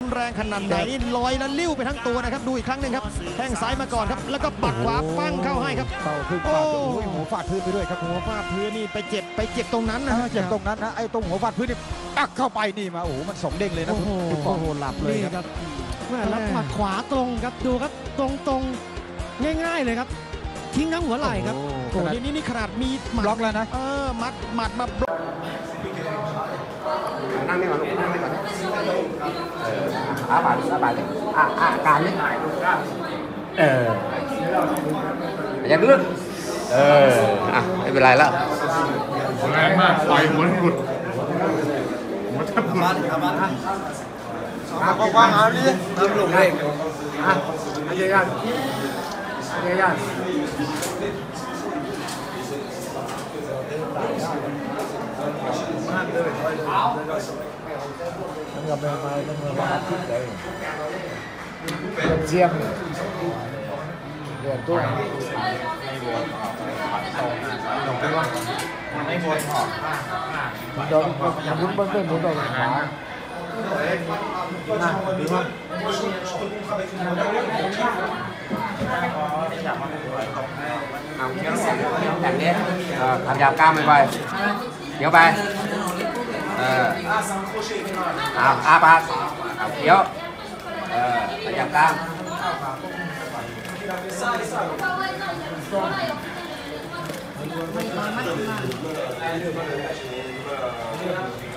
แรงขนาดไหนลอยแล้วลิ้วไปทั้งตัวนะครับดูอีกครั้งหนึ่งครับแข้งซ้ายมาก่อนครับแล้วก็ปัดขวาปั้งเข้าให้ครับเข่าขึ้นฟาดหัวฟาดพื้นไปด้วยครับหัวฟาดพื้นนี่ไปเจ็บตรงนั้นนะเจ็บตรงนั้นนะไอ้ตรงหัวฟาดพื้นนี่ปักเข้าไปนี่มาโอ้โหมัน2 เด้งเลยนะโอ้โหหลับเลยครับแล้วหมัดขวาตรงครับดูครับตรงง่ายๆเลยครับทิ้งทั้งหัวไหล่ครับโอ้นี่ขนาดมีบล็อกแล้วนะหมัดมาบล็อกนั่งนี่ก่อนลูกนั่งนี่ก่อนบาดการนี่อย่าดื้อไม่เป็นไรแล้วแรงมากปล่อยหัวหลุดหัวแทบหลุดกว้างๆเอาดิน้ำลงเลยเยี่ยมมันก็เป็นไปมันก็มาคิดเลยเจียมเดือดตัวลงไปว่าไม่บนออกโดนมุนเบิ้งด้วยมุนโดนขวาดีมากเอาเคี้ยวแบบนี้ทำยาวกล้ามไปเคี้ยวไปอาปากเอาเคี้ยวทำยาวกล้ามไ